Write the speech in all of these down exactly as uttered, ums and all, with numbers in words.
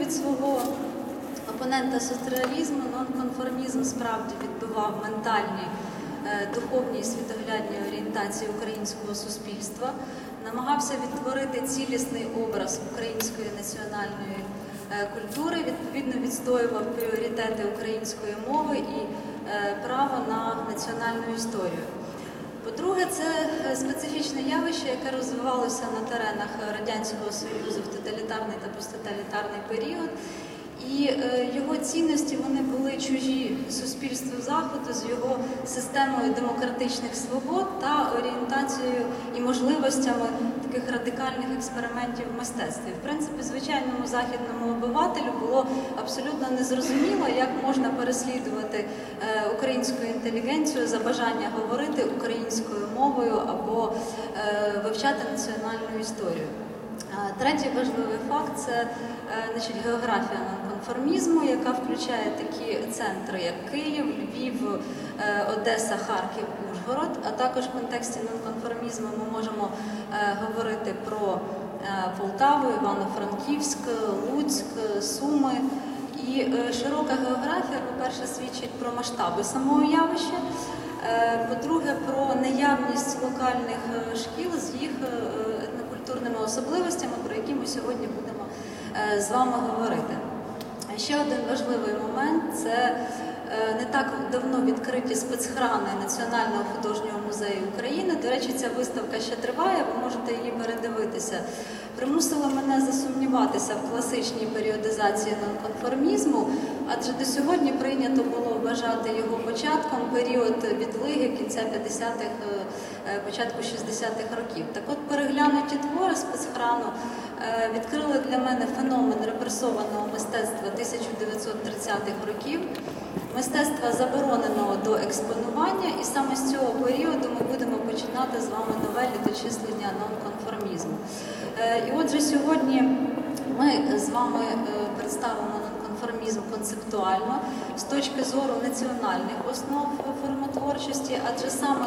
від свого опонента сюрреалізму, нонконформізм справді відбивав ментальні, духовні і світоглядні орієнтації українського суспільства, намагався відтворити цілісний образ української національної культури, відповідно відстоював пріоритети української мови і право на національну історію. По-друге, це специфічне явище, яке розвивалося на теренах Радянського Союзу в тоталітарний та посттоталітарний період. І його цінності вони були чужі суспільству Заходу з його системою демократичних свобод та орієнтацією і можливостями таких радикальних експериментів в мистецтві. В принципі, звичайному західному обивателю було абсолютно незрозуміло, як можна переслідувати українську інтелігенцію за бажання говорити українською мовою або вивчати національну історію. Третій важливий факт – це значить, географія нонконформізму, яка включає такі центри, як Київ, Львів, Одеса, Харків, Ужгород. А також в контексті нонконформізму ми можемо говорити про Полтаву, Івано-Франківськ, Луцьк, Суми. І широка географія, по-перше, свідчить про масштаби самого явища, по-друге, про наявність локальних шкіл з їх культурними особливостями, про які ми сьогодні будемо з вами говорити. Ще один важливий момент – це не так давно відкриті спецхрани Національного художнього музею України. До речі, ця виставка ще триває, ви можете її передивитися. Примусило мене засумніватися в класичній періодизації нонконформізму, адже до сьогодні прийнято було вважати його початком період відлиги кінця п'ятдесятих, початку шістдесятих років. Так от, переглянуті твори спецхрану відкрили для мене феномен репресованого мистецтва тисяча дев'ятсот тридцятих років, мистецтва забороненого до експонування, і саме з цього періоду ми будемо починати з вами нове літочислення нонконформізму. І отже, сьогодні ми з вами представимо нонконформізм концептуально з точки зору національних основ формотворчості, адже саме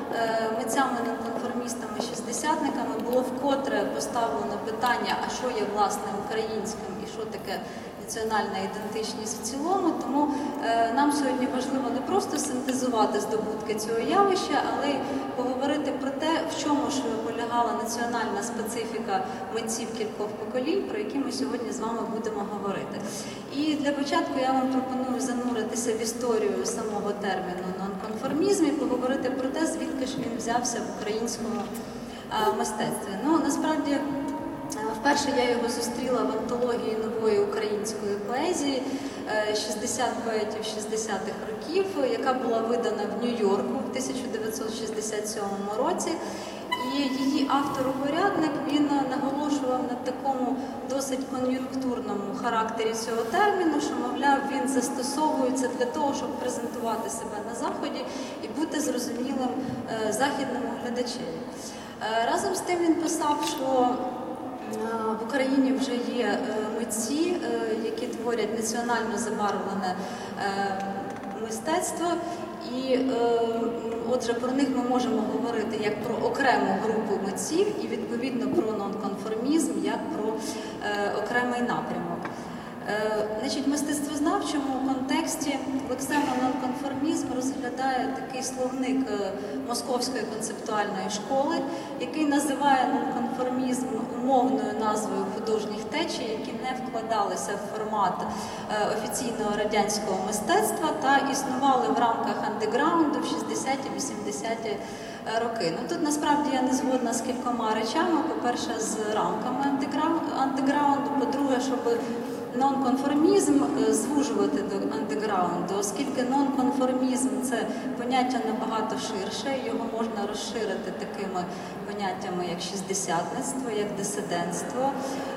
митцями-нонконформістами-шістдесятниками було вкотре поставлено питання, а що є власне українським і що таке національна ідентичність в цілому. Тому е, нам сьогодні важливо не просто синтезувати здобутки цього явища, але й поговорити про те, в чому ж полягала національна специфіка митців кількох поколінь, про які ми сьогодні з вами будемо говорити. І для початку я вам пропоную зануритися в історію самого терміну нонконформізм і поговорити про те, звідки ж він взявся в українському е, мистецтві. Ну, насправді, вперше я його зустріла в антології нової української поезії шістдесят поетів шістдесятих років, яка була видана в Нью-Йорку в тисяча дев'ятсот шістдесят сьомому році. І її автор-упорядник, він наголошував на такому досить кон'юнктурному характері цього терміну, що, мовляв, він застосовується для того, щоб презентувати себе на Заході і бути зрозумілим західному глядачеві. Разом з тим він писав, що в Україні вже є митці, які творять національно забарвлене мистецтво, і отже, про них ми можемо говорити як про окрему групу митців і, відповідно, про нонконформізм, як про окремий напрямок. Значить, в мистецтвознавчому контексті лексемо-нонконформізм розглядає такий словник Московської концептуальної школи, який називає нонконформізм умовною назвою художніх течій, які не вкладалися в формат офіційного радянського мистецтва та існували в рамках андеграунду в шістдесяті-вісімдесяті роки. Ну, тут насправді я не згодна з кількома речами. По-перше, з рамками андеграунду, по-друге, щоб нонконформізм звужувати до андеграунду, оскільки нонконформізм – це поняття набагато ширше, його можна розширити такими поняттями, як шістдесятництво, як дисидентство,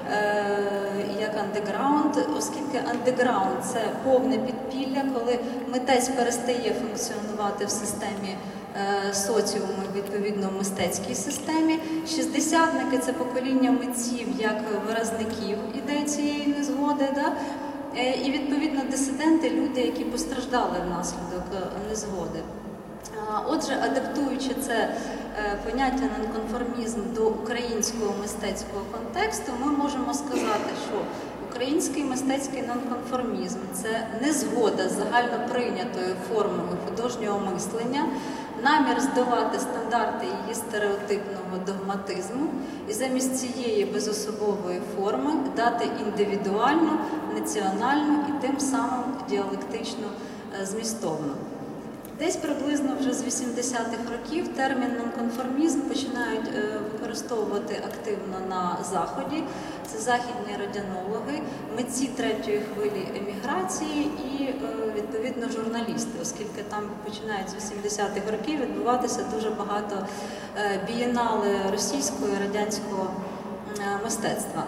як андеграунд, оскільки андеграунд – це повне підпілля, коли митець перестає функціонувати в системі соціуму, відповідно, в мистецькій системі. Шістдесятники – це покоління митців як виразників ідей цієї незгоди, да? І, відповідно, дисиденти – люди, які постраждали внаслідок незгоди. Отже, адаптуючи це поняття нонконформізм до українського мистецького контексту, ми можемо сказати, що Український мистецький нонконформізм – це незгода з загальноприйнятою формою художнього мислення, намір здолати стандарти її стереотипного догматизму і замість цієї безособової форми дати індивідуальну, національну і тим самим діалектично змістовну. Десь приблизно вже з вісімдесятих років термін нонконформізм починають використовувати активно на Заході. Це західні радіонологи, митці третьої хвилі еміграції і, відповідно, журналісти, оскільки там починають з вісімдесятих років відбуватися дуже багато бієнали російського і радянського мистецтва.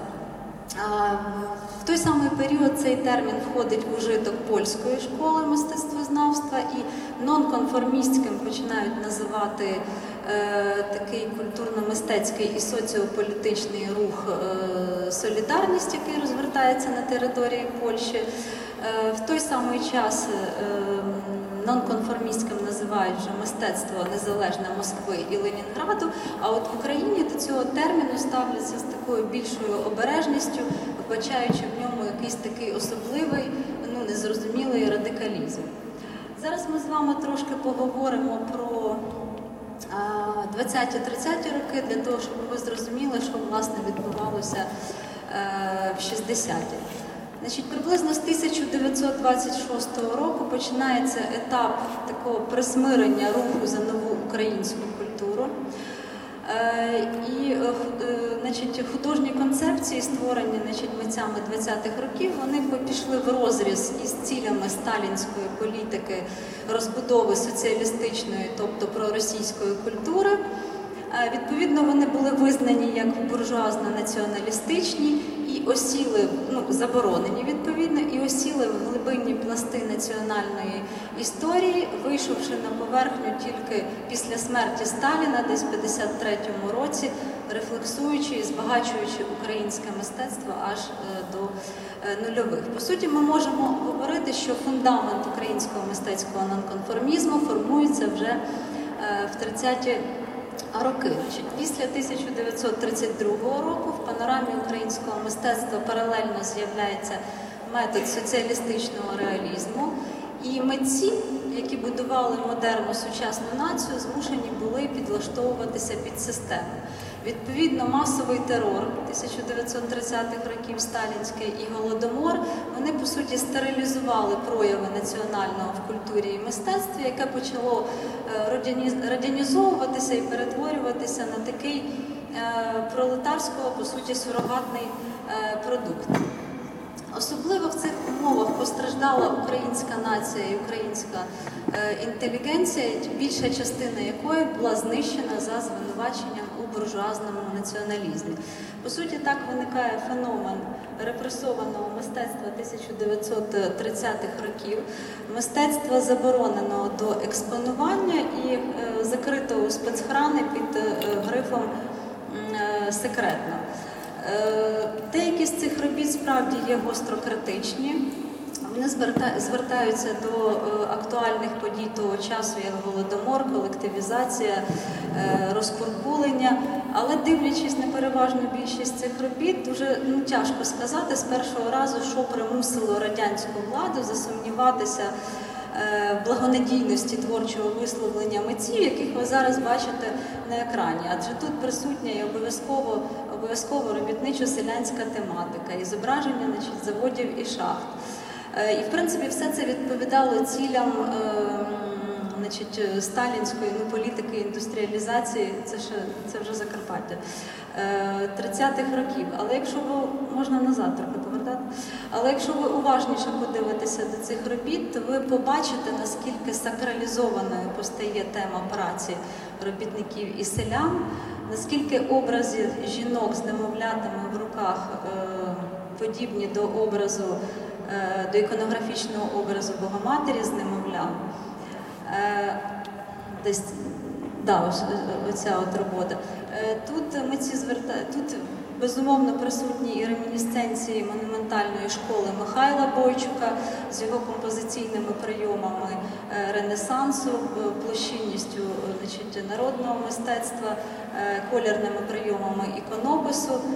В той самий період цей термін входить в ужиток польської школи мистецтвознавства, і нонконформістським починають називати е, такий культурно-мистецький і соціополітичний рух е, «Солідарність», який розвертається на території Польщі. Е, в той самий час е, нонконформістським називають вже мистецтво незалежне Москви і Ленінграду, а от в Україні до цього терміну ставляться з такою більшою обережністю, вбачаючи в ньому якийсь такий особливий, ну, незрозумілий радикалізм. Зараз ми з вами трошки поговоримо про двадцяті-тридцяті роки, для того, щоб ви зрозуміли, що, власне, відбувалося в шістдесяті. Значить, приблизно з тисяча дев'ятсот двадцять шостого року починається етап такого присмирення руху за нову українську культуру. І значить, художні концепції, створені значить, митцями двадцятих років, вони пішли в розріз із цілями сталінської політики розбудови соціалістичної, тобто проросійської культури. Відповідно, вони були визнані як буржуазно-націоналістичні і осіли, ну, заборонені, відповідно, і осіли в глибинні пласти національної історії, вийшовши на поверхню тільки після смерті Сталіна, десь в п'ятдесят третьому році, рефлексуючи і збагачуючи українське мистецтво аж до нульових. По суті, ми можемо говорити, що фундамент українського мистецького нонконформізму формується вже в тридцяті роки. Після тисяча дев'ятсот тридцять другого року в панорамі українського мистецтва паралельно з'являється метод соціалістичного реалізму, і митці, які будували модерну сучасну націю, змушені були підлаштовуватися під систему. Відповідно, масовий терор тисяча дев'ятсот тридцятих років, сталінський і Голодомор, вони, по суті, стерилізували прояви національного в культурі і мистецтві, яке почало радянізовуватися і перетворюватися на такий пролетарського, по суті, сурогатний продукт. Особливо в цих умовах постраждала українська нація і українська е, інтелігенція, більша частина якої була знищена за звинуваченням у буржуазному націоналізмі. По суті, так виникає феномен репресованого мистецтва тисяча дев'ятсот тридцятих років, мистецтва забороненого до експонування і е, закритого у спецхрани під е, грифом е, «секретно». Деякі з цих робіт справді є гостро критичні. Вони звертаються до актуальних подій того часу, як Голодомор, колективізація, розкуркулення. Але дивлячись на переважну більшість цих робіт, дуже ну, тяжко сказати з першого разу, що примусило радянську владу засумніватися в благонадійності творчого висловлення митців, яких ви зараз бачите на екрані. Адже тут присутня і обов'язково обов'язково робітничо-селянська тематика, і зображення значить, заводів і шахт. І, в принципі, все це відповідало цілям значить, сталінської ну, політики індустріалізації, це, ще, це вже Закарпаття, тридцятих років. Але якщо ви, можна назад трохи повертати, але якщо ви уважніше подивитеся до цих робіт, то ви побачите, наскільки сакралізованою постає тема праці робітників і селян, наскільки образи жінок з немовлятами в руках е, подібні до образу, е, до іконографічного образу Богоматері з немовлям. Е, десь, да, ось, оця от робота. Е, тут митці звертають, тут безумовно присутні і ремінісценції монументальної школи Михайла Бойчука з його композиційними прийомами Ренесансу, площинністю значить, народного мистецтва, колірними прийомами іконопису.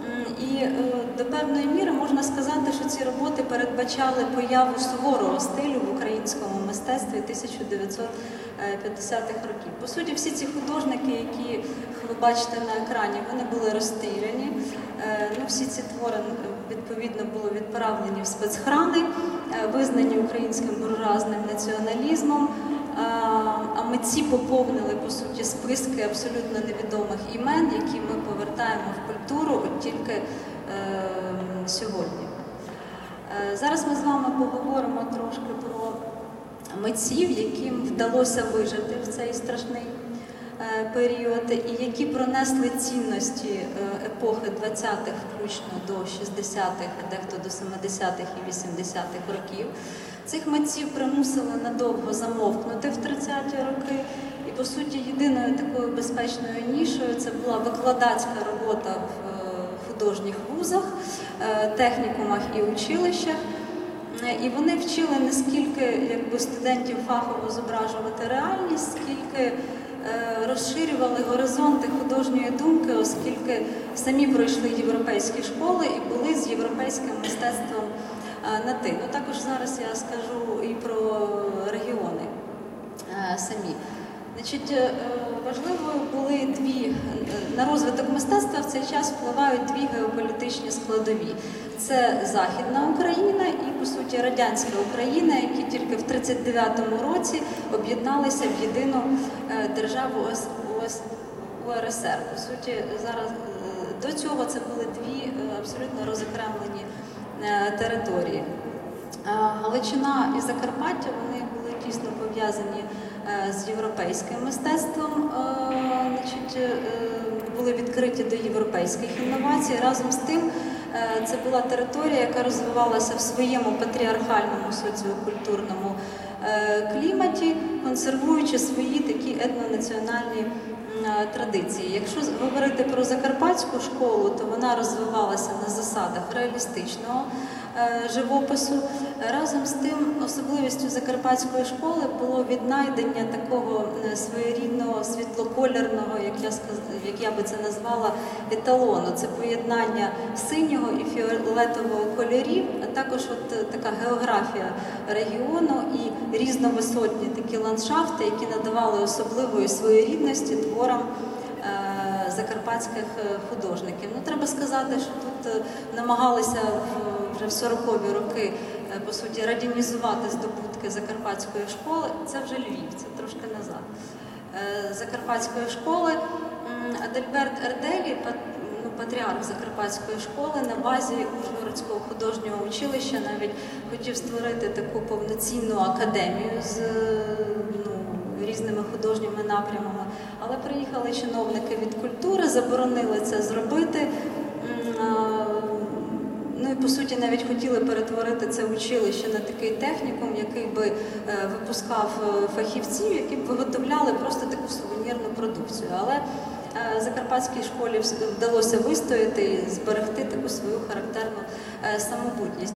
І е, до певної міри можна сказати, що ці роботи передбачали появу суворого стилю в українському мистецтві тисяча дев'ятсот п'ятдесятих років. По суті, всі ці художники, які ви бачите на екрані, вони були розстріляні. Е, ну, всі ці твори, відповідно, були відправлені в спецхрани, е, визнані українським буржуазним націоналізмом. А митці поповнили, по суті, списки абсолютно невідомих імен, які ми повертаємо в культуру от тільки е, сьогодні. Е, зараз ми з вами поговоримо трошки про митців, яким вдалося вижити в цей страшний е, період, і які пронесли цінності е, епохи двадцятих, включно до шістдесятих, а дехто до семидесятих і вісімдесятих років. Цих митців примусили надовго замовкнути в тридцяті роки, і, по суті, єдиною такою безпечною нішою це була викладацька робота в художніх вузах, технікумах і училищах. І вони вчили не скільки якби, студентів фахово зображувати реальність, скільки розширювали горизонти художньої думки, оскільки самі пройшли європейські школи і були з європейським мистецтвом на ти. Ну, також зараз я скажу і про регіони самі. Значить, важливою були дві, на розвиток мистецтва в цей час впливають дві геополітичні складові. Це Західна Україна і, по суті, Радянська Україна, які тільки в тридцять дев'ятому році об'єдналися в єдину державу У Ер Ес Ер. По суті, зараз до цього це були дві абсолютно розокремлені території. Галичина і Закарпаття, вони були тісно пов'язані з європейським мистецтвом, значить, були відкриті до європейських інновацій. Разом з тим, це була територія, яка розвивалася в своєму патріархальному соціокультурному кліматі, консервуючи свої такі етнонаціональні традиції. Якщо говорити про закарпатську школу, то вона розвивалася на засадах реалістичного живопису. Разом з тим, особливістю закарпатської школи було віднайдення такого своєрідного світлокольорного, як я, як я би це назвала, еталону. Це поєднання синього і фіолетового кольорів, а також от така географія регіону і різновисотні такі ландшафти, які надавали особливої своєрідності творам закарпатських художників. Ну, треба сказати, що тут намагалися вже в сорокові роки, по суті, радянізувати здобутки закарпатської школи. Це вже Львів, це трошки назад. Закарпатської школи Адальберт Ерделі, патріарх Закарпатської школи, на базі Ужгородського художнього училища навіть хотів створити таку повноцінну академію з ну, різними художніми напрямами. Але приїхали чиновники від культури, заборонили це зробити. Ну і, по суті, навіть хотіли перетворити це училище на такий технікум, який би випускав фахівців, які б виготовляли просто таку сувенірну продукцію. Але Закарпатській школі вдалося вистояти і зберегти таку свою характерну самобутність.